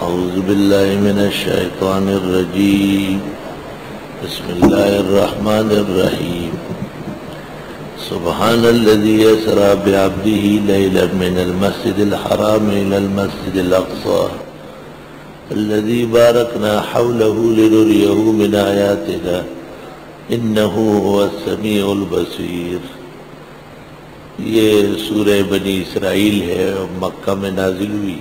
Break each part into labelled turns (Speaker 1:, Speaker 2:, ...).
Speaker 1: أعوذ بالله من الشيطان الرجيم بسم الله الرحمن الرحيم سبحان الذي يسرى بعبده ليلا من المسجد الحرام إلى المسجد الأقصى الذي باركنا حوله لنريه من آياتنا إنه هو السميع البصير. یہ سورہ بنی اسرائیل ہے، مکہ میں نازل ہوئی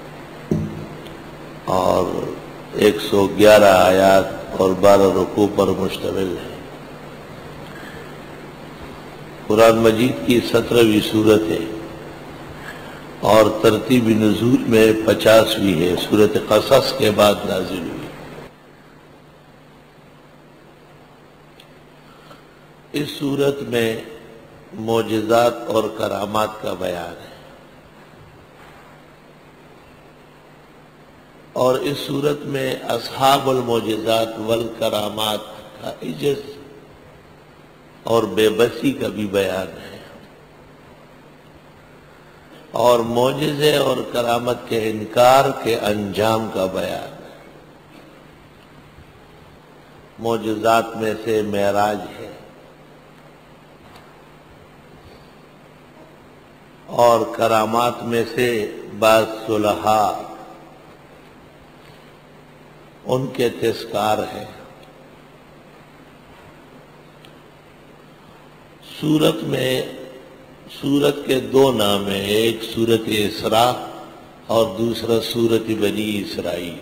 Speaker 1: اور 111 آیات اور 12 رکوع پر مشتمل ہے۔ قرآن مجید کی 17ویں سورت ہے اور ترتیب نزول میں 50ویں ہے، سورۃ قصص کے بعد نازل ہوئی۔ اس سورت میں معجزات اور کرامات کا بیان ہے، اور اس صورت میں اصحاب المعجزات والکرامات کا عجز اور بے بسی کا بھی بیان ہے، اور معجزے اور کرامت کے انکار کے انجام کا بیان ہے۔ معجزات میں سے معراج ہے، اور کرامات میں سے بعض صلحاء ان کے تذکار ہے۔ سورت کے دو نام ہیں، ایک سورت اسراء اور دوسرا سورت بنی اسرائیل۔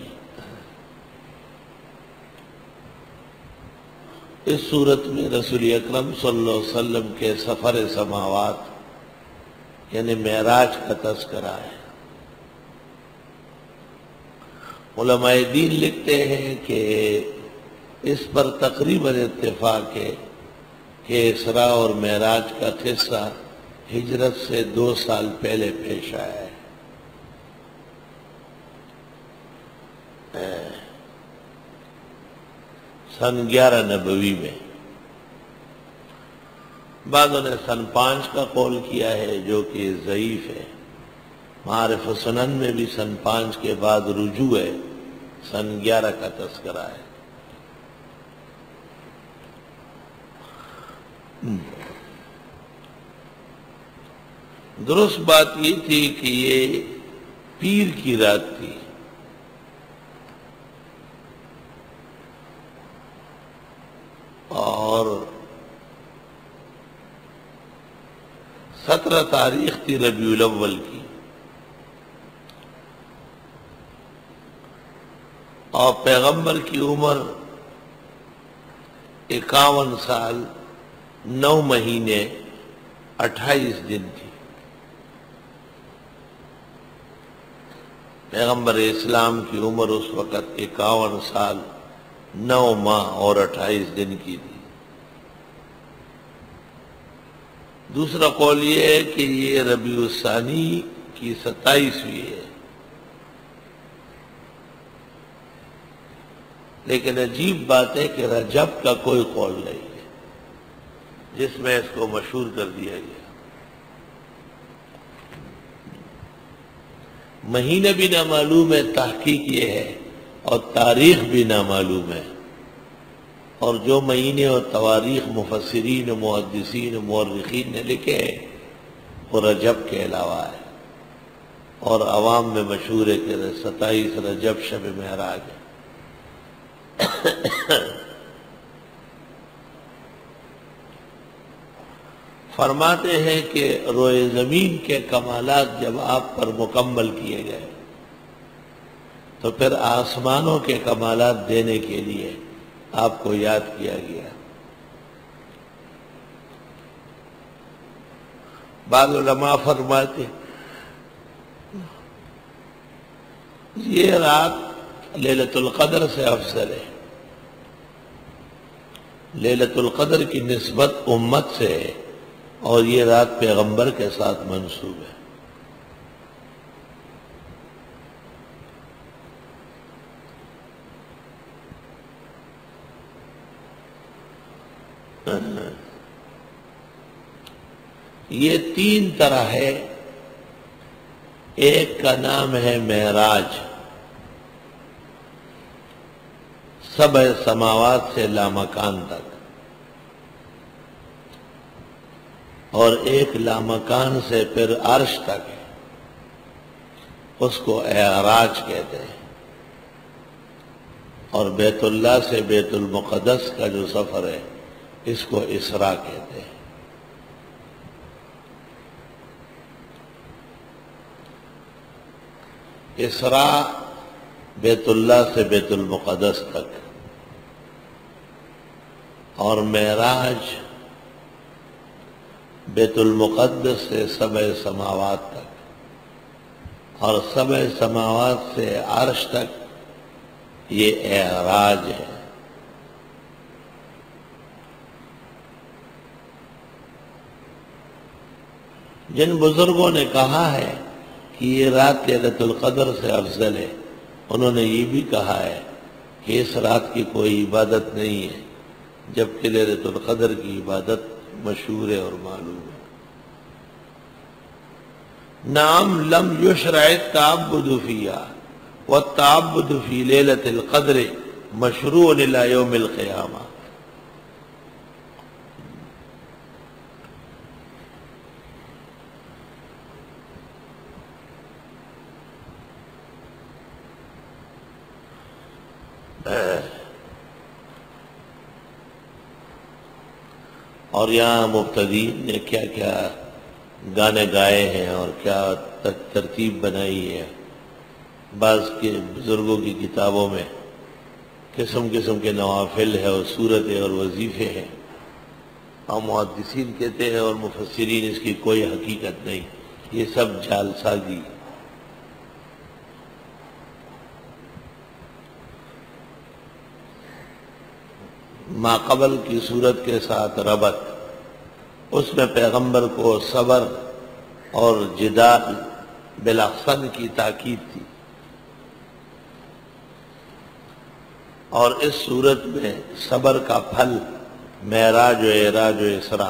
Speaker 1: اس سورت میں رسول اکرم صلی اللہ علیہ وسلم کے سفر سماوات یعنی معراج کا تذکرہ ہے۔ علماء دین لکھتے ہیں کہ اس پر تقریباً اتفاق ہے کہ اسراء اور معراج کا قصہ ہجرت سے 2 سال پہلے پیش آیا ہے۔ سن 11 نبوی میں، بعضوں نے سن 5 کا قول کیا ہے جو کہ ضعیف ہے۔ معارف سنن میں بھی سن 5 کے بعد رجوع ہے، سن 11 کا تذکرہ ہے۔ درست بات یہ تھی کہ یہ پیر کی رات تھی، اور 17 تاریخ تھی ربیع الاول کی، اور پیغمبر کی عمر 51 سال 9 مہینے 28 دن تھی۔ پیغمبر اسلام کی عمر اس وقت 51 سال 9 ماہ اور 28 دن کی تھی۔ دوسرا قول یہ ہے کہ یہ ربیع الثانی کی 27ویں ہے، لیکن عجیب بات ہے کہ رجب کا کوئی قول نہیں ہے جس میں اس کو مشہور کر دیا گیا۔ مہینہ بھی نامعلوم ہے، تحقیق یہ ہے، اور تاریخ بھی نامعلوم ہے، اور جو مہینے اور تواریخ مفسرین و محدثین و مورخین نے لکھے ہیں وہ رجب کے علاوہ ہے، اور عوام میں مشہور ہے کہ 27 رجب شب معراج ہے۔ فرماتے ہیں کہ روئے زمین کے کمالات جب آپ پر مکمل کیے گئے تو پھر آسمانوں کے کمالات دینے کے لیے آپ کو یاد کیا گیا۔ بعض علماء فرماتے یہ رات لیلۃ القدر سے افضل ہے، لیلۃ القدر کی نسبت امت سے ہے، اور یہ رات پیغمبر کے ساتھ منسوب ہے۔ یہ 3 طرح ہے، ایک کا نام ہے معراج، سبع سماوات سے لامکان تک، اور ایک لامکان سے پھر عرش تک ہے، اس کو اعراج کہتے ہیں، اور بیت اللہ سے بیت المقدس کا جو سفر ہے اس کو اسراء کہتے ہیں۔ اسراء بیت اللہ سے بیت المقدس تک، اور معراج بیت المقدس سے سبع سماوات تک، اور سبع سماوات سے عرش تک، یہ اعراج ہے۔ جن بزرگوں نے کہا ہے کہ یہ رات لیلۃ القدر سے افضل ہے، انہوں نے یہ بھی کہا ہے کہ اس رات کی کوئی عبادت نہیں ہے، جبکہ لیلۃ القدر کی عبادت مشہور ہے اور معلوم ہے۔ نعم لم یشرع التعبد فیہا والتعبد فی لیلۃ القدر مشروع الی یوم القیامہ۔ اور یہاں مبتدئین نے کیا کیا گانے گائے ہیں اور کیا ترتیب بنائی ہے۔ بعض کے بزرگوں کی کتابوں میں قسم قسم کے نوافل ہے اور سورتیں اور وظیفے ہیں، اور محدثین کہتے ہیں اور مفسرین اس کی کوئی حقیقت نہیں، یہ سب جعل سازی۔ ما قبل کی صورت کے ساتھ ربط، اس میں پیغمبر کو صبر اور جدال بالاحسن کی تاکید تھی، اور اس صورت میں صبر کا پھل معراج و اعراج و اسراء،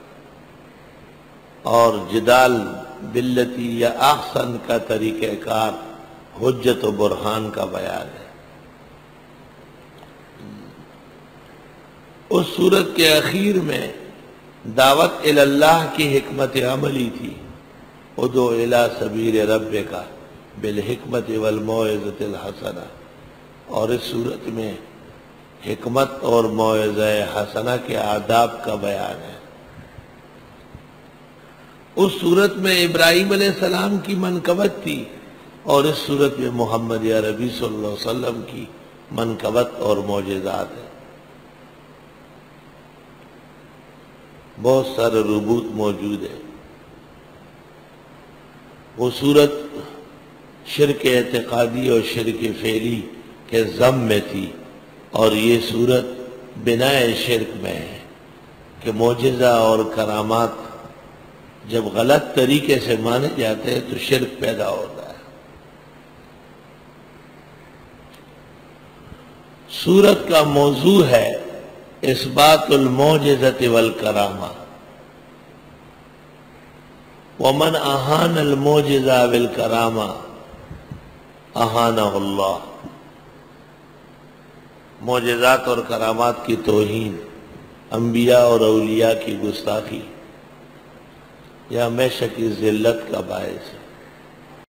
Speaker 1: اور جدال باللتی یا احسن کا طریقہ کار حجت و برہان کا بیان ہے۔ اس صورت کے اخیر میں دعوت اللہ کی حکمت عملی تھی، ادعو الی سبیل ربک بالحکمت والموعظۃ الحسنہ، اور اس صورت میں حکمت اور موعظہ حسنہ کے آداب کا بیان ہے۔ اس صورت میں ابراہیم علیہ السلام کی منقبت تھی، اور اس صورت میں محمد عربی صلی اللہ علیہ وسلم کی منقبت اور معجزات ہیں۔ بہت سارے ربوط موجود ہیں۔ وہ صورت شرک اعتقادی اور شرک فعلی کے ذم میں تھی، اور یہ صورت بناء شرک میں ہے کہ معجزہ اور کرامات جب غلط طریقے سے مانے جاتے ہیں تو شرک پیدا ہوتا ہے۔ صورت کا موضوع ہے اثبات المعجزۃ والکرامہ، ومن اہان المعجزہ والکرامہ اہانہ اللہ۔ معجزات اور کرامات کی توہین، انبیاء اور اولیاء کی گستاخی، یہ ہمیشہ کی ذلت کا باعث ہے۔